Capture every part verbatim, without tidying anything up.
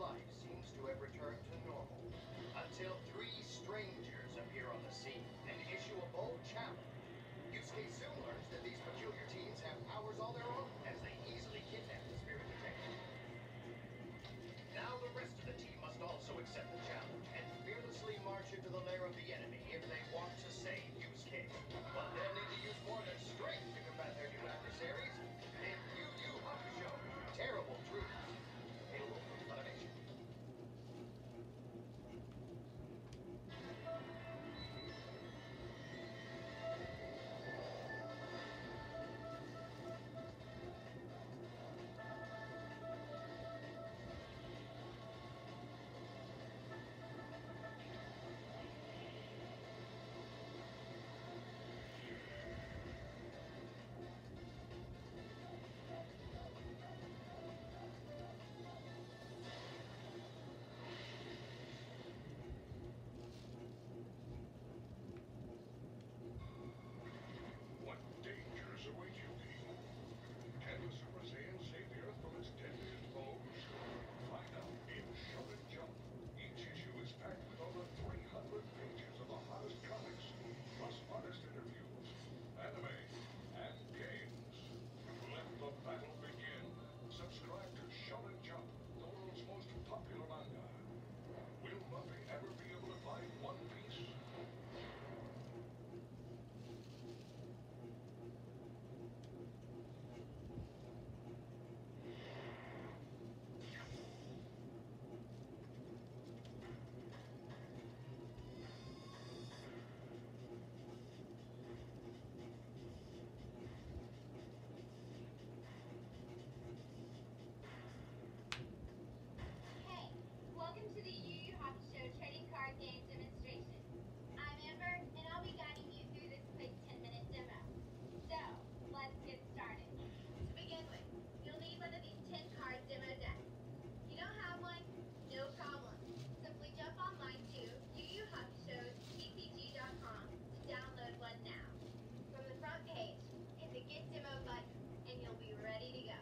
life seems to have returned to normal. Until three strangers appear on the scene and issue a bold challenge. Yusuke soon learns that these peculiar teens have powers all their own as they easily kidnap the spirit detective. Now the rest of the team must also accept the challenge and fearlessly march into the lair of the enemy if they want to save Yusuke. But they'll need to use more than strength to combat their new adversaries. In Yu Yu Hakusho, Terrible Truths. Available from Funimation. What dangers await you, King? Can the Super Saiyan save the Earth from its deadliest foes? Find out in Shonen Jump. Each issue is packed with over three hundred pages of the hottest comics, plus artist interviews, anime, and games. Let the battle begin. Subscribe to Shonen Jump, the world's most popular manga. Will Luffy ever be able to find One Piece? Hey, welcome to the Yu Yu Hakusho trading card game demonstration. I'm Amber, and I'll be guiding you through this quick ten minute demo. So, let's get started. To begin with, you'll need one of these ten card demo decks. If you don't have one, no problem. Simply jump online to Yu Yu Hakusho's T C G dot com to download one now. From the front page, hit the Get Demo button, and you'll be ready to go.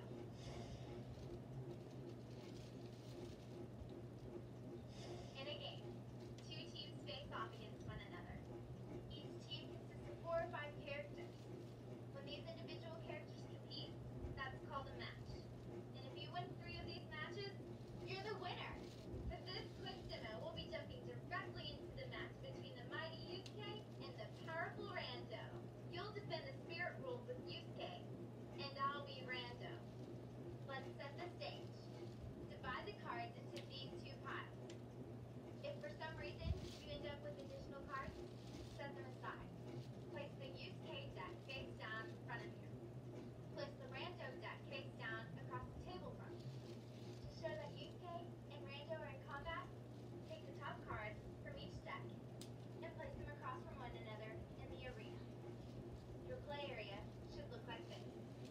In a game, two teams face off against one another. Each team consists of four or five characters. When these individual characters compete, that's called a match. And if you win three of these matches, you're the winner. For this quick demo, we'll be jumping directly into the match between the mighty Yusuke and the powerful Rando. You'll defend the spirit ruled with Yusuke, and I'll be Rando. Let's set the stage. Divide the cards into these two piles. If for some reason you end up with additional cards, set them aside. Place the Yusuke deck face down in front of you. Place the Rando deck face down across the table from you. To show that Yusuke and Rando are in combat, take the top cards from each deck and place them across from one another in the arena. Your play area should look like this.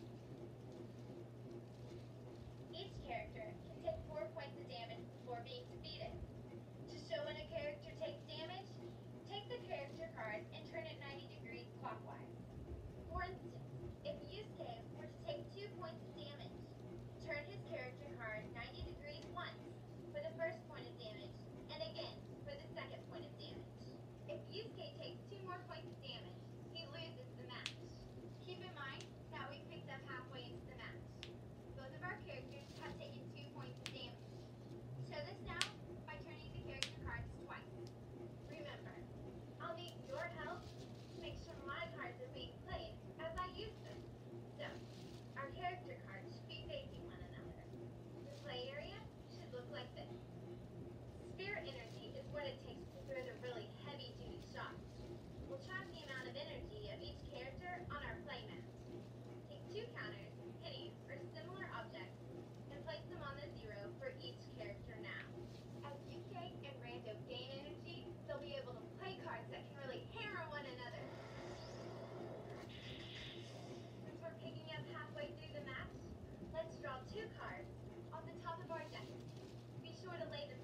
Each character can take four points of damage before being defeated. To show when a character takes damage, take the character card and turn it ninety degrees clockwise. For instance, if Yusuke were to take two points of damage, turn his character card ninety degrees once for the first point of damage, and again for the second point of damage. If Yusuke takes two more points of damage, he loses the match. Keep in mind that we picked up halfway into the match. Both of our characters have taken two points of damage. Show this now by turning the character cards twice. Remember, I'll need your help to make sure my cards are being played as I use them. So, our character cards should be facing one another. The play area should look like this. Spirit energy is what it takes to throw the really heavy-duty shots. We'll track the amount of energy of each character on our play mat. Take two counters, pennies, or similar objects, and place them on the zero for each character now. As Yusuke and Rando gain energy, they'll be able to play cards that can really hammer one another. Since we're picking up halfway through the match, let's draw two cards off the top of our deck. Be sure to lay them